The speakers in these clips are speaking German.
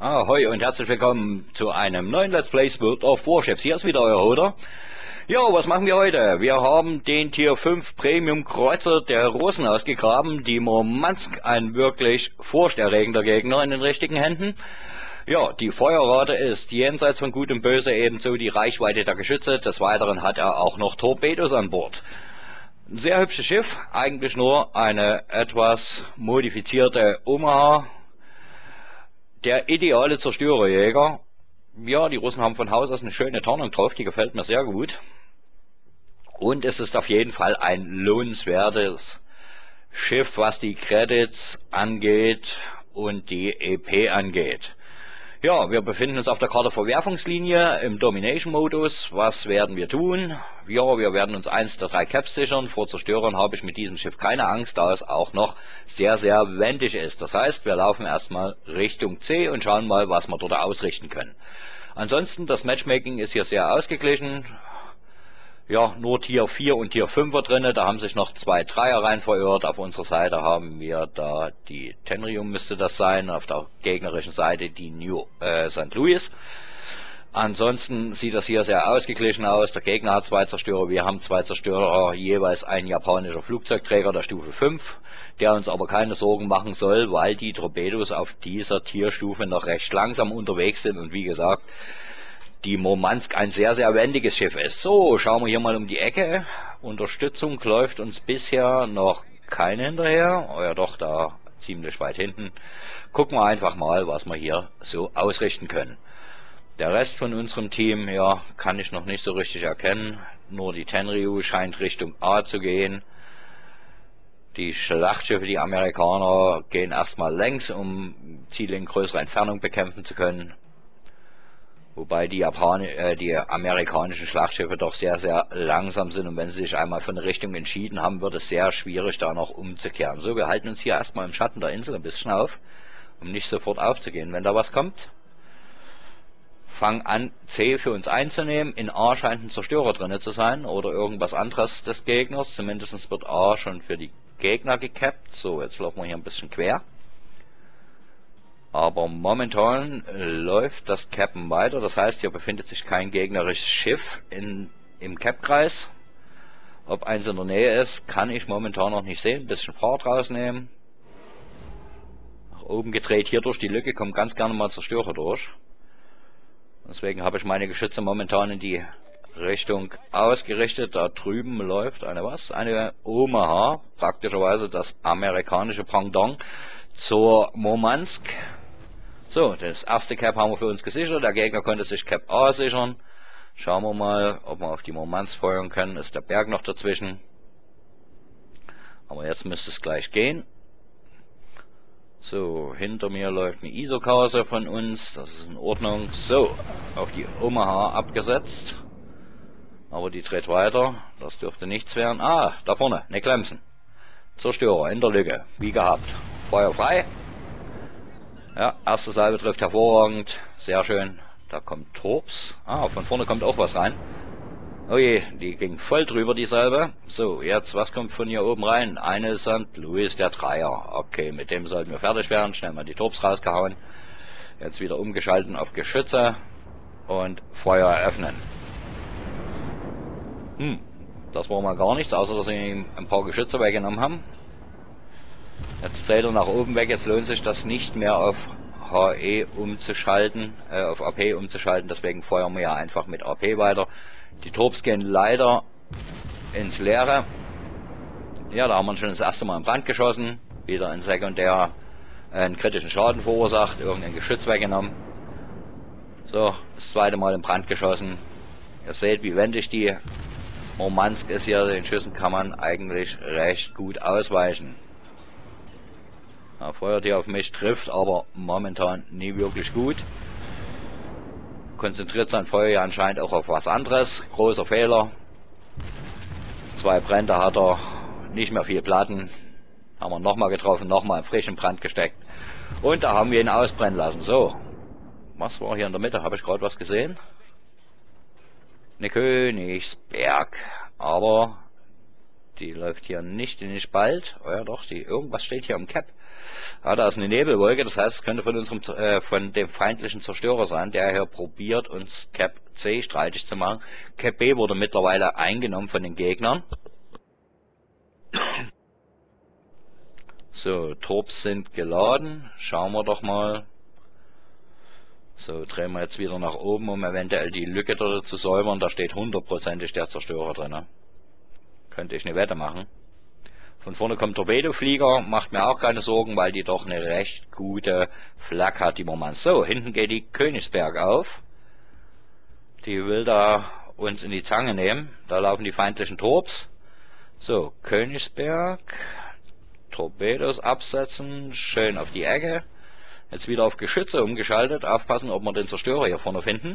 Ahoi und herzlich willkommen zu einem neuen Let's Play World of Warships. Hier ist wieder euer Hoder. Ja, was machen wir heute? Wir haben den Tier 5 Premium Kreuzer der Russen ausgegraben. Die Murmansk, ein wirklich furchterregender Gegner in den richtigen Händen. Ja, die Feuerrate ist jenseits von Gut und Böse, ebenso die Reichweite der Geschütze. Des Weiteren hat er auch noch Torpedos an Bord. Ein sehr hübsches Schiff, eigentlich nur eine etwas modifizierte Omaha. Der ideale Zerstörerjäger. Ja, die Russen haben von Haus aus eine schöne Tarnung drauf, die gefällt mir sehr gut. Und es ist auf jeden Fall ein lohnenswertes Schiff, was die Credits angeht und die EP angeht. Ja, wir befinden uns auf der Karte Verwerfungslinie im Domination-Modus. Was werden wir tun? Ja, wir werden uns eins der 3 Caps sichern. Vor Zerstörern habe ich mit diesem Schiff keine Angst, da es auch noch sehr, sehr wendig ist. Das heißt, wir laufen erstmal Richtung C und schauen mal, was wir dort ausrichten können. Ansonsten, das Matchmaking ist hier sehr ausgeglichen. Ja, nur Tier 4 und Tier 5er drinne, da haben sich noch 2 Dreier rein verirrt. Auf unserer Seite haben wir da die Tenrium, müsste das sein, auf der gegnerischen Seite die New St. Louis. Ansonsten sieht das hier sehr ausgeglichen aus. Der Gegner hat 2 Zerstörer, wir haben 2 Zerstörer, jeweils ein japanischer Flugzeugträger der Stufe 5, der uns aber keine Sorgen machen soll, weil die Torpedos auf dieser Tierstufe noch recht langsam unterwegs sind und wie gesagt, die Murmansk ein sehr, sehr wendiges Schiff ist. So, schauen wir hier mal um die Ecke. Unterstützung läuft uns bisher noch keine hinterher. Oh ja doch, da ziemlich weit hinten. Gucken wir einfach mal, was wir hier so ausrichten können. Der Rest von unserem Team, ja, kann ich noch nicht so richtig erkennen. Nur die Tenryu scheint Richtung A zu gehen. Die Schlachtschiffe, die Amerikaner, gehen erstmal längs, um Ziele in größerer Entfernung bekämpfen zu können. Wobei die amerikanischen Schlachtschiffe doch sehr, sehr langsam sind und wenn sie sich einmal für eine Richtung entschieden haben, wird es sehr schwierig, da noch umzukehren. So, wir halten uns hier erstmal im Schatten der Insel ein bisschen auf, um nicht sofort aufzugehen, wenn da was kommt. Fang an, C für uns einzunehmen. In A scheint ein Zerstörer drin zu sein oder irgendwas anderes des Gegners. Zumindest wird A schon für die Gegner gekappt. So, jetzt laufen wir hier ein bisschen quer. Aber momentan läuft das Cappen weiter, das heißt, hier befindet sich kein gegnerisches Schiff im Cap-Kreis. Ob eins in der Nähe ist, kann ich momentan noch nicht sehen. Ein bisschen Fahrt rausnehmen. Nach oben gedreht, hier durch die Lücke kommen ganz gerne mal Zerstörer durch. Deswegen habe ich meine Geschütze momentan in die Richtung ausgerichtet. Da drüben läuft eine Omaha, praktischerweise das amerikanische Pendant zur Murmansk. So, das erste Cap haben wir für uns gesichert. Der Gegner konnte sich Cap A sichern. Schauen wir mal, ob wir auf die Murmansk feuern können. Ist der Berg noch dazwischen. Aber jetzt müsste es gleich gehen. So, hinter mir läuft eine ISO-Kase von uns. Das ist in Ordnung. So, auf die Omaha abgesetzt. Aber die dreht weiter. Das dürfte nichts werden. Ah, da vorne, eine Clemson. Zerstörer in der Lücke, wie gehabt. Feuer frei. Ja, erste Salve trifft hervorragend. Sehr schön. Da kommt Torps. Ah, von vorne kommt auch was rein. Oh je, die ging voll drüber, die Salve. So, jetzt, was kommt von hier oben rein? Eine St. Louis, der Dreier. Okay, mit dem sollten wir fertig werden. Schnell mal die Torps rausgehauen. Jetzt wieder umgeschalten auf Geschütze. Und Feuer eröffnen. Das war mal gar nichts, außer dass wir ihm ein paar Geschütze weggenommen haben. Jetzt dreht er nach oben weg, jetzt lohnt sich das nicht mehr auf HE umzuschalten, auf AP umzuschalten, deswegen feuern wir ja einfach mit AP weiter. Die Torps gehen leider ins Leere. Ja, da haben wir schon das erste Mal in Brand geschossen, wieder in Sekundär einen kritischen Schaden verursacht, irgendein Geschütz weggenommen. So, das zweite Mal in Brand geschossen. Ihr seht, wie wendig die Murmansk ist hier, den Schüssen kann man eigentlich recht gut ausweichen. Er feuert hier auf mich, trifft aber momentan nie wirklich gut. Konzentriert sein Feuer ja anscheinend auch auf was anderes. Großer Fehler. 2 Brände hat er, nicht mehr viel Platten. Haben wir nochmal getroffen, nochmal frisch in Brand gesteckt. Und da haben wir ihn ausbrennen lassen. So, was war hier in der Mitte? Habe ich gerade was gesehen? Eine Königsberg. Aber die läuft hier nicht in den Spalt. Oh ja doch, irgendwas steht hier im Cap. Ah, da ist eine Nebelwolke, das heißt, es könnte von von dem feindlichen Zerstörer sein, der hier probiert, uns Cap C streitig zu machen. Cap B wurde mittlerweile eingenommen von den Gegnern. So, Torps sind geladen. Schauen wir doch mal. So, drehen wir jetzt wieder nach oben, um eventuell die Lücke dort zu säubern. Da steht hundertprozentig der Zerstörer drin. Könnte ich eine Wette machen. Von vorne kommt Torpedoflieger, macht mir auch keine Sorgen, weil die doch eine recht gute Flak hat, die Moment. So, hinten geht die Königsberg auf. Die will da uns in die Zange nehmen. Da laufen die feindlichen Torps. So, Königsberg. Torpedos absetzen, schön auf die Ecke. Jetzt wieder auf Geschütze umgeschaltet. Aufpassen, ob wir den Zerstörer hier vorne finden.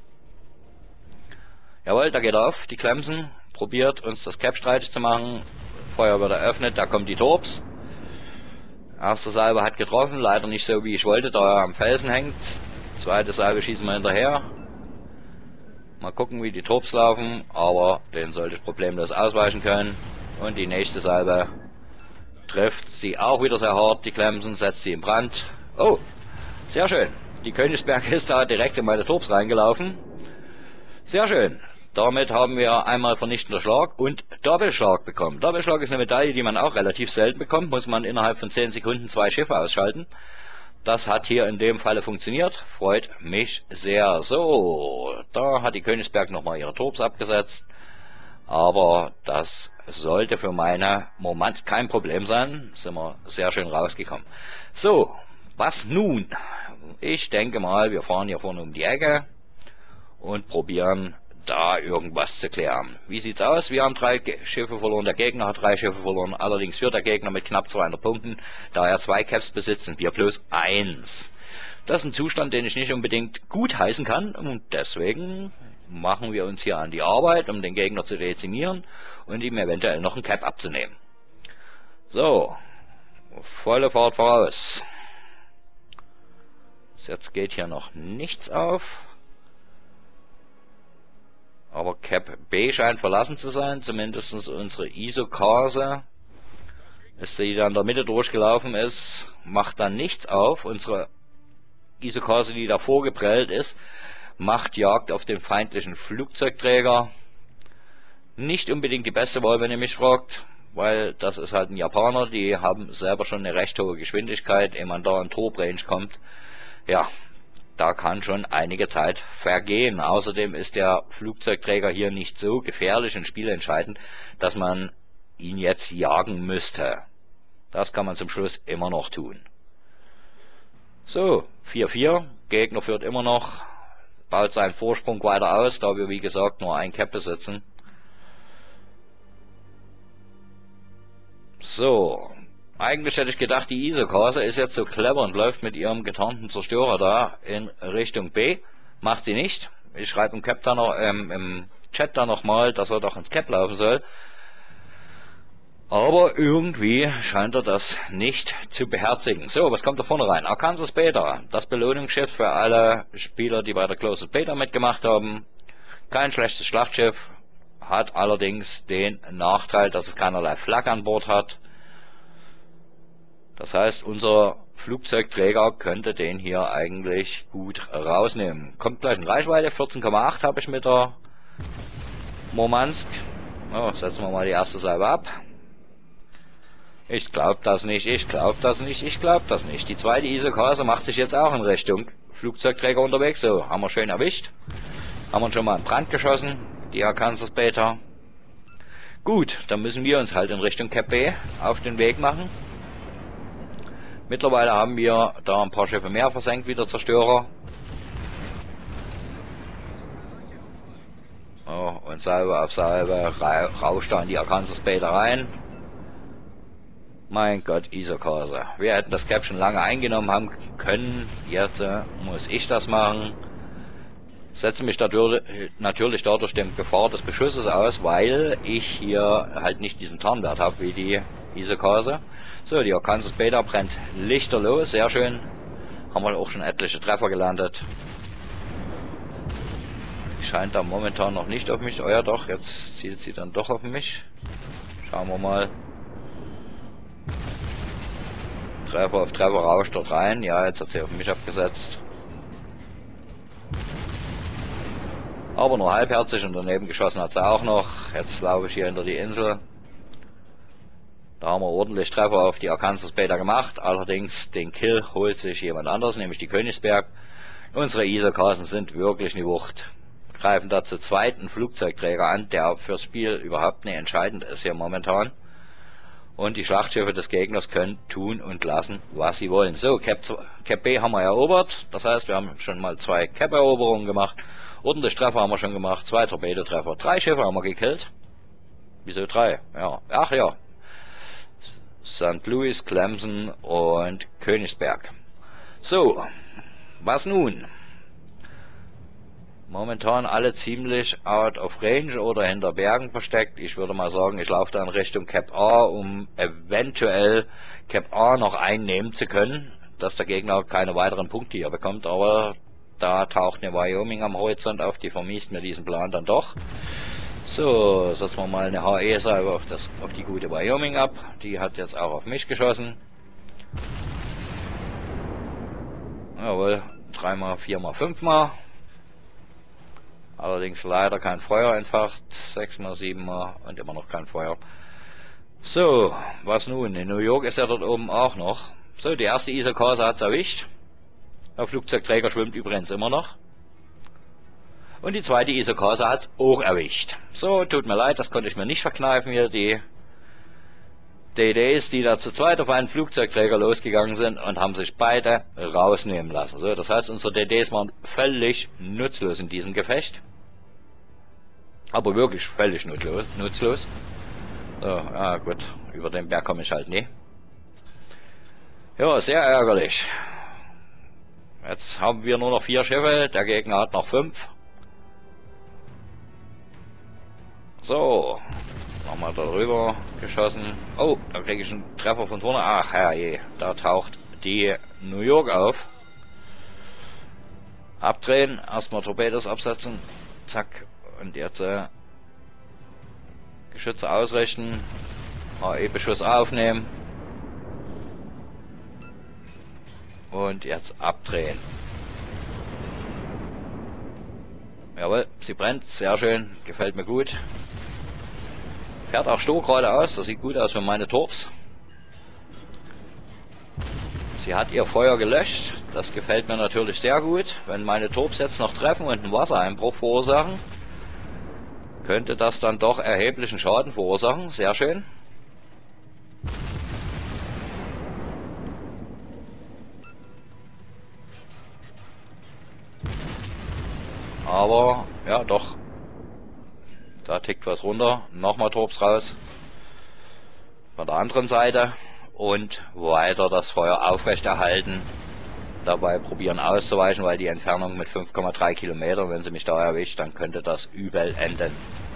Jawohl, da geht er auf, die Clemson. Probiert uns das Cap streitig zu machen. Feuer wird eröffnet, da kommen die Torps. Erste Salve hat getroffen, leider nicht so wie ich wollte, da er am Felsen hängt. Zweite Salve schießen wir hinterher. Mal gucken, wie die Torps laufen, aber den sollte ich problemlos ausweichen können. Und die nächste Salve trifft sie auch wieder sehr hart, die Clemson, setzt sie in Brand. Oh, sehr schön. Die Königsberg ist da direkt in meine Torps reingelaufen. Sehr schön. Damit haben wir einmal vernichtender Schlag und Doppelschlag bekommen. Doppelschlag ist eine Medaille, die man auch relativ selten bekommt. Muss man innerhalb von 10 Sekunden 2 Schiffe ausschalten. Das hat hier in dem Falle funktioniert. Freut mich sehr. So, da hat die Königsberg nochmal ihre Torps abgesetzt. Aber das sollte für meine Moment kein Problem sein. Sind wir sehr schön rausgekommen. So, was nun? Ich denke mal, wir fahren hier vorne um die Ecke und probieren da irgendwas zu klären. Wie sieht's aus? Wir haben 3 Schiffe verloren, der Gegner hat 3 Schiffe verloren, allerdings führt der Gegner mit knapp 200 Punkten, da er 2 Caps besitzt und wir bloß 1. Das ist ein Zustand, den ich nicht unbedingt gut heißen kann und deswegen machen wir uns hier an die Arbeit, um den Gegner zu dezimieren und ihm eventuell noch ein Cap abzunehmen. So, volle Fahrt voraus. Jetzt geht hier noch nichts auf. Aber Cap B scheint verlassen zu sein, zumindest unsere Isokase. Ist die da in der Mitte durchgelaufen ist, macht dann nichts auf. Unsere Isokase, die davor geprellt ist, macht Jagd auf den feindlichen Flugzeugträger. Nicht unbedingt die beste Wahl, wenn ihr mich fragt, weil das ist halt ein Japaner, die haben selber schon eine recht hohe Geschwindigkeit, ehe man da in Torp-Range kommt. Ja, da kann schon einige Zeit vergehen. Außerdem ist der Flugzeugträger hier nicht so gefährlich und spielentscheidend, dass man ihn jetzt jagen müsste. Das kann man zum Schluss immer noch tun. So, 4-4. Gegner führt immer noch, baut seinen Vorsprung weiter aus, da wir wie gesagt nur ein Cap besitzen. So, eigentlich hätte ich gedacht, die Isokase ist jetzt so clever und läuft mit ihrem getarnten Zerstörer da in Richtung B. Macht sie nicht. Ich schreibe im Cap da noch, im Chat da nochmal, dass er doch ins Cap laufen soll. Aber irgendwie scheint er das nicht zu beherzigen. So, was kommt da vorne rein? Arkansas Beta, das Belohnungsschiff für alle Spieler, die bei der Closed Beta mitgemacht haben. Kein schlechtes Schlachtschiff, hat allerdings den Nachteil, dass es keinerlei Flak an Bord hat. Das heißt, unser Flugzeugträger könnte den hier eigentlich gut rausnehmen. Kommt gleich in Reichweite, 14,8 habe ich mit der Murmansk. Oh, setzen wir mal die erste Salve ab. Ich glaube das nicht, ich glaube das nicht, ich glaube das nicht. Die zweite Isokase macht sich jetzt auch in Richtung Flugzeugträger unterwegs. So, haben wir schön erwischt. Haben wir schon mal in Brand geschossen, die Arkansas Beta. Gut, dann müssen wir uns halt in Richtung Cap B auf den Weg machen. Mittlerweile haben wir da ein paar Schiffe mehr versenkt, wie der Zerstörer. Oh, und Salve auf Salve rauscht da in die Arkansas Beta rein. Mein Gott, Isokase. Wir hätten das Cap schon lange eingenommen haben können. Jetzt muss ich das machen. Setze mich natürlich dadurch dem Gefahr des Beschusses aus, weil ich hier halt nicht diesen Tarnwert habe wie die Isokase. So, die Arkansas Beta brennt lichterloh, sehr schön. Haben wir auch schon etliche Treffer gelandet. Scheint da momentan noch nicht auf mich. Oh ja doch, jetzt zielt sie dann doch auf mich. Schauen wir mal. Treffer auf Treffer rauscht dort rein. Ja, jetzt hat sie auf mich abgesetzt. Aber nur halbherzig und daneben geschossen hat sie auch noch. Jetzt laufe ich hier hinter die Insel. Da haben wir ordentlich Treffer auf die Arkansas Beta gemacht. Allerdings den Kill holt sich jemand anders, nämlich die Königsberg. Unsere Isokasen sind wirklich eine Wucht. Greifen da zu zweiten Flugzeugträger an, der fürs Spiel überhaupt nicht entscheidend ist hier momentan. Und die Schlachtschiffe des Gegners können tun und lassen, was sie wollen. So, Cap B haben wir erobert. Das heißt, wir haben schon mal 2 Cap-Eroberungen gemacht. Ordentlich Treffer haben wir schon gemacht. 2 Torpedotreffer. 3 Schiffe haben wir gekillt. Wieso 3? Ja. Ach ja. St. Louis, Clemson und Königsberg. So, was nun? Momentan alle ziemlich out of range oder hinter Bergen versteckt. Ich würde mal sagen, ich laufe da in Richtung Cap A, um eventuell Cap A noch einnehmen zu können, dass der Gegner keine weiteren Punkte hier bekommt. Aber da taucht eine Wyoming am Horizont auf, die vermiest mir diesen Plan dann doch. So, setzen wir mal eine HE-Salve auf die gute Wyoming ab. Die hat jetzt auch auf mich geschossen. Jawohl, 3-mal, 4-mal, 5-mal. Allerdings leider kein Feuer entfacht. 6-mal, 7-mal und immer noch kein Feuer. So, was nun? In New York ist er dort oben auch noch. So, die erste Isokase hat es erwischt. Der Flugzeugträger schwimmt übrigens immer noch. Und die zweite Isokase hat es auch erwischt. So, tut mir leid, das konnte ich mir nicht verkneifen hier. Die DDs, die da zu zweit auf einen Flugzeugträger losgegangen sind und haben sich beide rausnehmen lassen. So, das heißt, unsere DDs waren völlig nutzlos in diesem Gefecht. Aber wirklich völlig nutzlos. So, ja gut, über den Berg komme ich halt nie. Ja, sehr ärgerlich. Jetzt haben wir nur noch 4 Schiffe, der Gegner hat noch 5. So, nochmal darüber geschossen. Oh, da kriege ich einen Treffer von vorne. Ach herrje, da taucht die New York auf. Abdrehen, erstmal Torpedos absetzen. Zack, und jetzt Geschütze ausrichten. HE-Beschuss aufnehmen. Und jetzt abdrehen. Jawohl, sie brennt, sehr schön, gefällt mir gut. Fährt auch stur geradeaus, das sieht gut aus für meine Torps. Sie hat ihr Feuer gelöscht, das gefällt mir natürlich sehr gut. Wenn meine Torps jetzt noch treffen und einen Wassereinbruch verursachen, könnte das dann doch erheblichen Schaden verursachen, sehr schön. Aber, ja doch, da tickt was runter, nochmal Torps raus, von der anderen Seite und weiter das Feuer aufrechterhalten, dabei probieren auszuweichen, weil die Entfernung mit 5,3 Kilometer, wenn sie mich da erwischt, dann könnte das übel enden.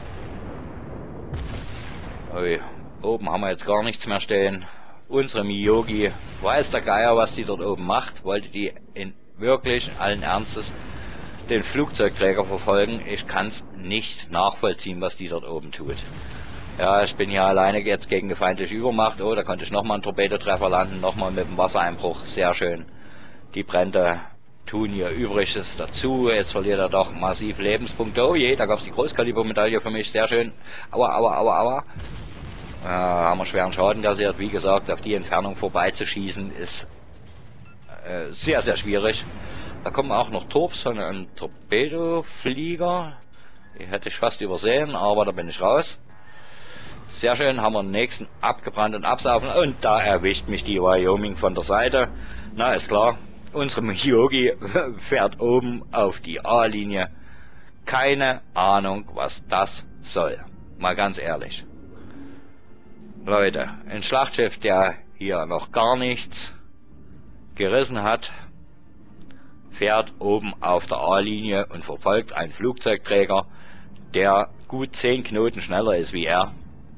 Ui, oben haben wir jetzt gar nichts mehr stehen, unsere Miyogi, weiß der Geier, was die dort oben macht, wollte die in wirklich allen Ernstes den Flugzeugträger verfolgen. Ich kann es nicht nachvollziehen, was die dort oben tut. Ja, ich bin hier alleine jetzt gegen eine feindliche Übermacht. Oh, da konnte ich nochmal einen Torpedotreffer landen, nochmal mit dem Wassereinbruch. Sehr schön. Die Brände tun hier Übriges dazu. Jetzt verliert er doch massiv Lebenspunkte. Oh je, da gab es die Großkalibermedaille für mich. Sehr schön. Aua, aua, aua, aua. Haben wir schweren Schaden kassiert. Wie gesagt, auf die Entfernung vorbeizuschießen ist sehr, sehr schwierig. Da kommen auch noch Torps von einem Torpedoflieger. Die hätte ich fast übersehen, aber da bin ich raus. Sehr schön, haben wir den nächsten abgebrannt und absaufen. Und da erwischt mich die Wyoming von der Seite. Na, ist klar, unsere Miyogi fährt oben auf die A-Linie. Keine Ahnung, was das soll. Mal ganz ehrlich. Leute, ein Schlachtschiff, der hier noch gar nichts gerissen hat, fährt oben auf der A-Linie und verfolgt einen Flugzeugträger, der gut 10 Knoten schneller ist wie er.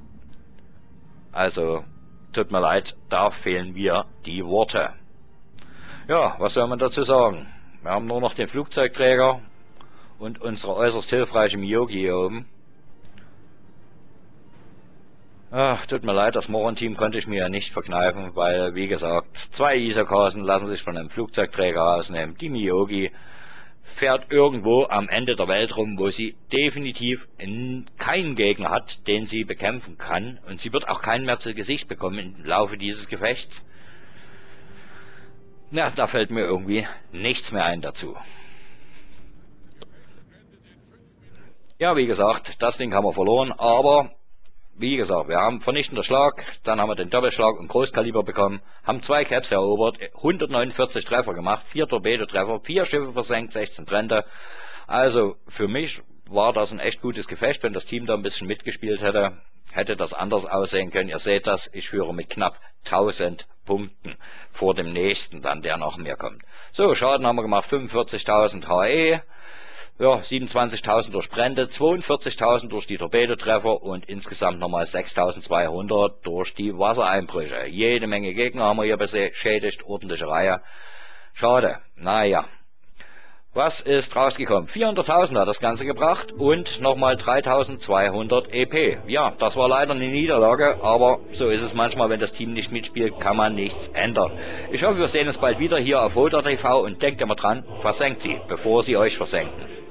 Also, tut mir leid, da fehlen mir die Worte. Ja, was soll man dazu sagen? Wir haben nur noch den Flugzeugträger und unsere äußerst hilfreiche Miyogi hier oben. Ach, tut mir leid, das Moron-Team konnte ich mir ja nicht verkneifen, weil, wie gesagt, 2 Isakasen lassen sich von einem Flugzeugträger rausnehmen. Die Miyogi fährt irgendwo am Ende der Welt rum, wo sie definitiv keinen Gegner hat, den sie bekämpfen kann. Und sie wird auch keinen mehr zu Gesicht bekommen im Laufe dieses Gefechts. Ja, da fällt mir irgendwie nichts mehr ein dazu. Ja, wie gesagt, das Ding haben wir verloren, aber wie gesagt, wir haben vernichtender Schlag, dann haben wir den Doppelschlag und Großkaliber bekommen, haben 2 Caps erobert, 149 Treffer gemacht, 4 Torpedotreffer, 4 Schiffe versenkt, 16 Trente. Also für mich war das ein echt gutes Gefecht. Wenn das Team da ein bisschen mitgespielt hätte, hätte das anders aussehen können. Ihr seht das, ich führe mit knapp 1000 Punkten vor dem nächsten dann, der nach mir kommt. So, Schaden haben wir gemacht, 45.000 HE. Ja, 27.000 durch Brände, 42.000 durch die Torpedotreffer und insgesamt nochmal 6.200 durch die Wassereinbrüche. Jede Menge Gegner haben wir hier beschädigt, ordentliche Reihe. Schade, naja. Was ist rausgekommen? 400.000 hat das Ganze gebracht und nochmal 3.200 EP. Ja, das war leider eine Niederlage, aber so ist es manchmal, wenn das Team nicht mitspielt, kann man nichts ändern. Ich hoffe, wir sehen uns bald wieder hier auf Hoder TV und denkt immer dran, versenkt sie, bevor sie euch versenken.